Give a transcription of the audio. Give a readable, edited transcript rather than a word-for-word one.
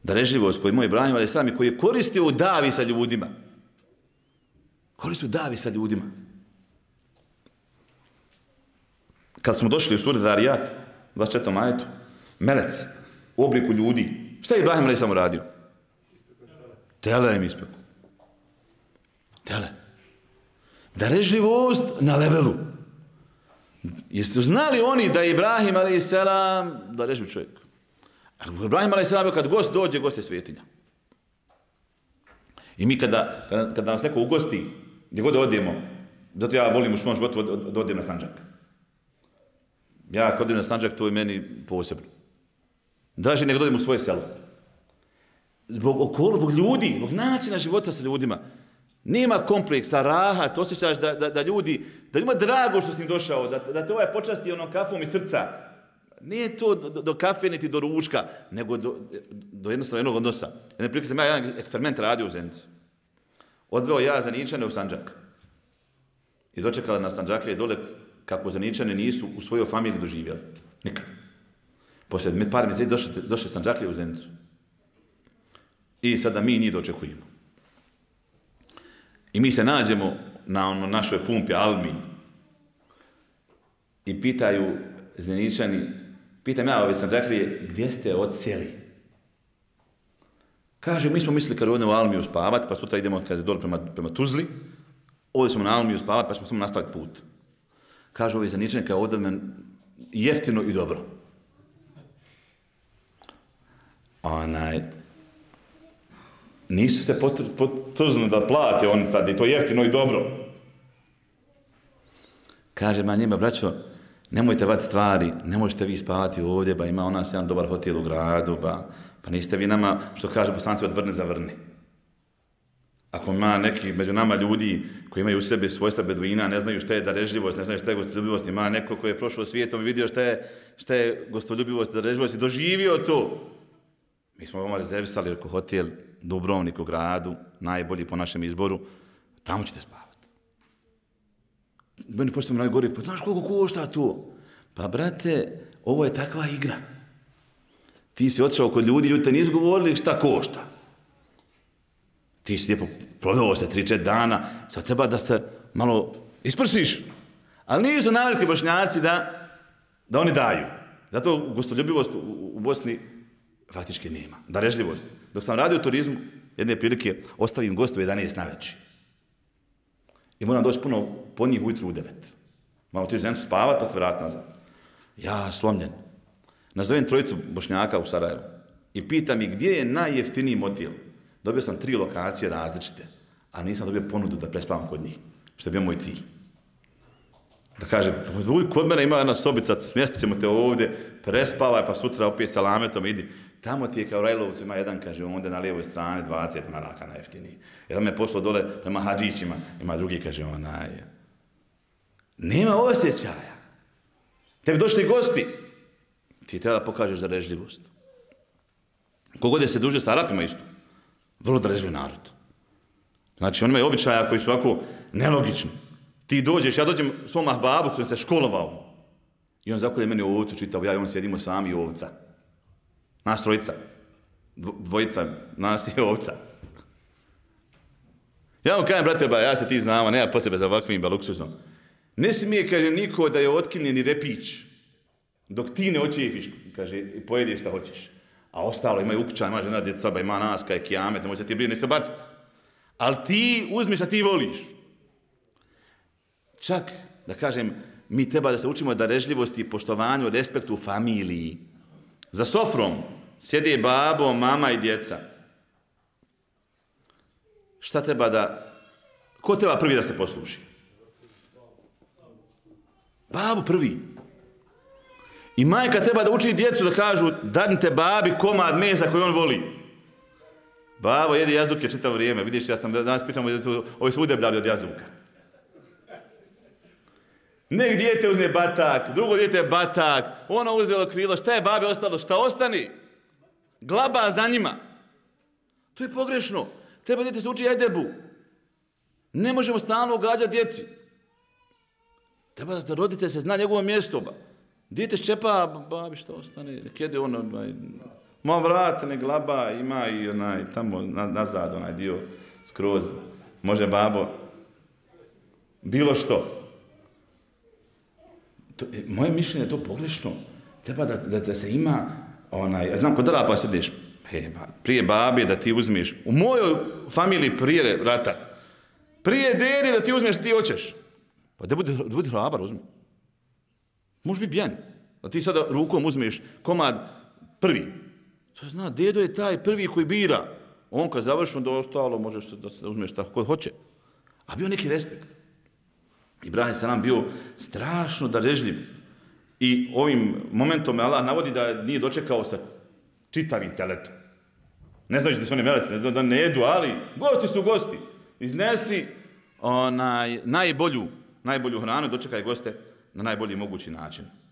darežljivost koju ima Ibrahim a.s. i koji je koristio u davi sa ljudima. Koristio u davi sa ljudima. Kad smo došli u suri Zarijat, 24. ajetu, melec u obliku ljudi. Šta je Ibrahim a.s. radio? Tele im ispeku. Tele. Darežljivost na levelu. Jeste znali oni da je Ibrahim a.s. darežljiv čovjek? Ibrahim a.s. kad gost dođe, gost je svetinja. I mi kada nas neko ugosti, gdje god odijemo, zato ja volim u svom životu da odijem na Sandžak. Ja kad odijem na Sandžak, to je meni posebno. Draže nego da odijem u svoje selo. Zbog ljudi, zbog načina života sa ljudima. Nema kompleksa, rahat, osjećaš da ljudima drago što si im došao, da te ovaj počasti onom kafom iz srca. Nije to do kafe niti do ručka, nego do jednostavno jednog odnosa. Jedne prilike sam ja jedan eksperiment radio u Zenici. Odveo ja Zeničane u Sandžak. I dočekala na Sandžaklije dole kako Zeničane nisu u svojoj familiji doživjeli. Nikad. Poslije par mjeseci došli Sandžaklije u Zenicu. I sada mi njih dočekujemo. I mi se nađemo na našoj pumpi Almi i pitaju Zeničani, pitam ja ove Sandžaklije, gdje ste odsjeli? Kaže, mi smo mislili kad odemo u Almiju spavati, pa sutra idemo kad je dole prema Tuzli, ovdje smo na Almiju spavati, pa ćemo samo nastaviti put. Kaže ovi Zeničani, kao ovdje men jeftino i dobro. Nisu se potrznuli da plate oni tad, i to jeftino i dobro. Kaže, njima, braćo, nemojte vati stvari, ne možete vi spavati ovdje, ba ima nas jedan dobar hotel u gradu, pa niste vi nama, što kaže poslanci, od vrne za vrne. Ako ima neki među nama ljudi koji imaju u sebi svojstva beduina, ne znaju šta je darežljivost, ne znaju šta je gostoljubivost, ima neko koji je prošao svijetom i vidio šta je gostoljubivost i darežljivost i doživio to. Mi smo vam rezervisali oko hotel Dubrovnik u gradu, najbolji po našem izboru, tamo ćete spavati. Meni poslije me govori, pa znaš koliko košta to? Pa brate, ovo je takva igra. Ti si otišao kod ljudi, ljudi te nisu govorili šta košta. Ti si lijepo prodao se 3-4 dana, sad treba da se malo isprsiš. Ali nisu navikli Bošnjaci da oni daju. Zato gostoljubivost u Bosni faktički nema. Darežljivost. Dok sam radio u turizmu, jedne prilike ostavim gostu 11 navečer. I moram doći puno po njih ujutru u 9. Malo ti Zenicu spavat pa se vratiti nazad. Ja slomljen. Nazovem trojicu Bošnjaka u Sarajevu i pitam ih gdje je najjeftiniji motel. Dobio sam 3 lokacije različite, a nisam dobio ponudu da prespavam kod njih, što je bio moj cilj. Da kažem, kod mene ima jedna sobica, smjestit ćemo te ovdje, prespavaj, pa sutra opet salametom idi. Tamo ti je kao Rajlovcu, ima jedan, kaže, onda na lijevoj strani 20 maraka najjeftiniji. Jedan me poslao dole prema Hadžićima, ima drugi, kaže, Nema osjećaja. Tebi došli gosti, ti treba da pokažeš darežljivost. Kogod je se druže sa Arapima isto, vrlo darežljiv narod. Znači, oni imaju običaja koji su ovako nelogični. Ti dođeš, ja dođem svom ahbabu koji se školovao i on zakolje meni ovcu čitav, ja i on sjedimo sami ovca. Nas trojica. Dvojica, nas je ovca. Ja mu kažem, brate, ja se ti znamo, nema potrebe za ovakvim luksuzom. Ne smije, kaže, niko da je otkinje ni repić, dok ti ne očefiš, kaže, i pojedeš šta hoćeš. A ostalo, imaju ukućan, ima žena, djeca, ima nas, kaj je kijamet, ne može se ti brine, ne se baciti. Ali ti uzmeš, a ti voliš. Čak, da kažem, mi treba da se učimo darežljivosti i poštovanju, respektu u familiji. Za sofrom sjede babo, mama i djeca. Šta treba ko treba prvi da se posluši? Babo prvi. I majka treba da uči djecu da kažu, danite babi komad mesa koji on voli. Babo jede jazuke čitavo vrijeme. Vidiš, ja sam danas pričamo, ovi su udebljali od jazuka. Nek dijete uzme batak, drugo dijete batak, ono uzelo krilo, šta je babi ostalo, šta ostani? Glaba za njima. To je pogrešno. Treba dijete se uči edebu. Ne možemo stalno ugađati djeci. Treba da roditelj se zna njegovo mjesto. Dijete ščepa, babi šta ostane, nek jede ono, Ma vrate, ne glaba, ima i tamo nazad, onaj dio, skroz. Može babo, bilo što. Moje mišljenje je to pogrešno. Treba da se ima, znam, kod Arapa središ, prije babe da ti uzmeš, u mojoj familiji prije rata, prije dede da ti uzmeš što ti hoćeš. Pa da budi hrabar, uzmi. Može biti bijan. Da ti sada rukom uzmeš komad prvi. To zna, dedo je taj prvi koji bira. On kad završi, onda ostalo možeš da uzmeš tako kod hoće. A bio neki respekt. Ibrahim salam bio strašno darežljiv. I ovim momentom Allah navodi da nije dočekao sa čitavim teletom. Ne znaš da su oni meleci, ne znam da ne jedu, ali gosti su gosti. Iznesi najbolju hranu, dočekaj goste na najbolji mogući način.